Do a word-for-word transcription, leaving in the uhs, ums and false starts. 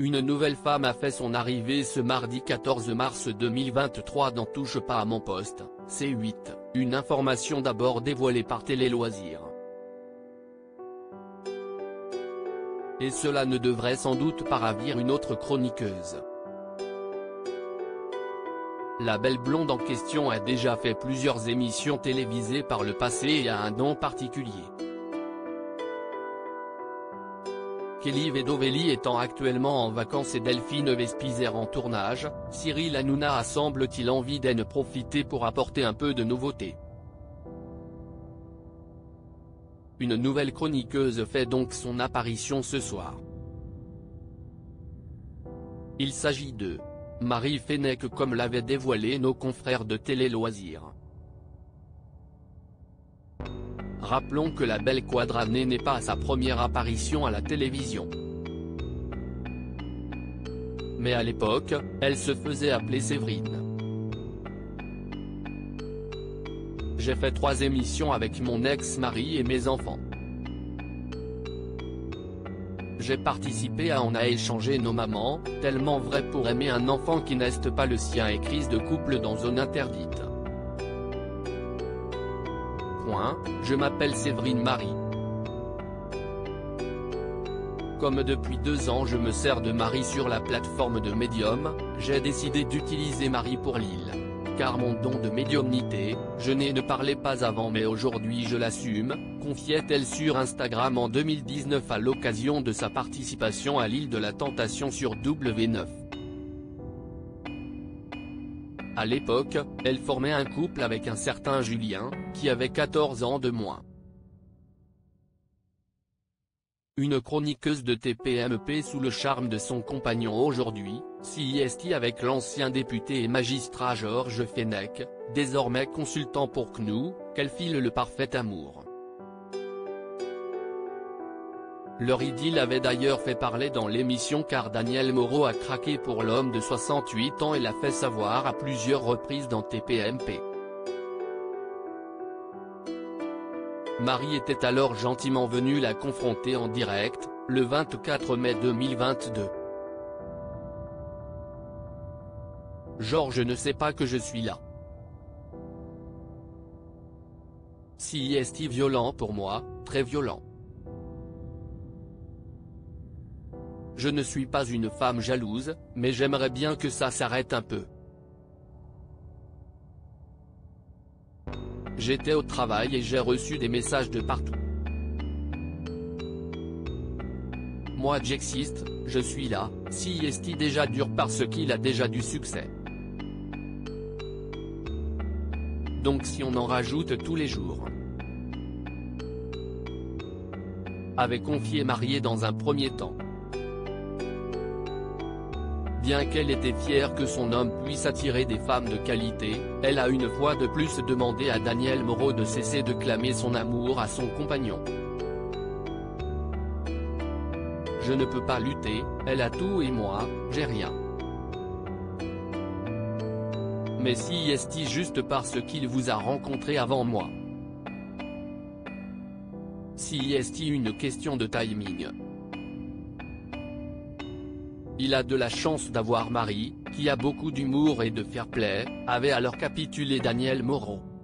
Une nouvelle femme a fait son arrivée ce mardi quatorze mars deux mille vingt-trois dans Touche pas à mon poste, C huit, une information d'abord dévoilée par Télé Loisirs. Et cela ne devrait sans doute pas ravir une autre chroniqueuse. La belle blonde en question a déjà fait plusieurs émissions télévisées par le passé et a un don particulier. Kelly Vedovelli étant actuellement en vacances et Delphine Vespizer en tournage, Cyril Hanouna a semble-t-il envie d'en profiter pour apporter un peu de nouveauté. Une nouvelle chroniqueuse fait donc son apparition ce soir. Il s'agit de Marie Fenech comme l'avaient dévoilé nos confrères de Télé Loisirs. Rappelons que la belle Quadranée n'est pas à sa première apparition à la télévision. Mais à l'époque, elle se faisait appeler Séverine. J'ai fait trois émissions avec mon ex-mari et mes enfants. J'ai participé à On a échangé nos mamans, tellement vrai pour aimer un enfant qui n'est pas le sien et crise de couple dans zone interdite. Point, je m'appelle Séverine Marie. Comme depuis deux ans je me sers de Marie sur la plateforme de Medium, j'ai décidé d'utiliser Marie pour l'île. Car mon don de médiumnité, je n'ai ne parlais pas avant mais aujourd'hui je l'assume, confiait-elle sur Instagram en deux mille dix-neuf à l'occasion de sa participation à l'île de la Tentation sur W neuf. À l'époque, elle formait un couple avec un certain Julien, qui avait quatorze ans de moins. Une chroniqueuse de T P M P sous le charme de son compagnon aujourd'hui, C I S T avec l'ancien député et magistrat Georges Fenech, désormais consultant pour C N U, qu'elle file le parfait amour. Leur idylle avait d'ailleurs fait parler dans l'émission car Daniel Moreau a craqué pour l'homme de soixante-huit ans et l'a fait savoir à plusieurs reprises dans T P M P. Marie était alors gentiment venue la confronter en direct, le vingt-quatre mai deux mille vingt-deux. Georges ne sait pas que je suis là. C I S T violent pour moi, très violent. Je ne suis pas une femme jalouse, mais j'aimerais bien que ça s'arrête un peu. J'étais au travail et j'ai reçu des messages de partout. Moi j'existe, je suis là, C I S T déjà dur parce qu'il a déjà du succès. Donc si on en rajoute tous les jours. Avait confié Mariée dans un premier temps. Bien qu'elle était fière que son homme puisse attirer des femmes de qualité, elle a une fois de plus demandé à Daniel Moreau de cesser de clamer son amour à son compagnon. Je ne peux pas lutter, elle a tout et moi, j'ai rien. Mais C I S T juste parce qu'il vous a rencontré avant moi. C I S T une question de timing. Il a de la chance d'avoir Marie, qui a beaucoup d'humour et de fair-play, avait alors capitulé Daniel Moreau.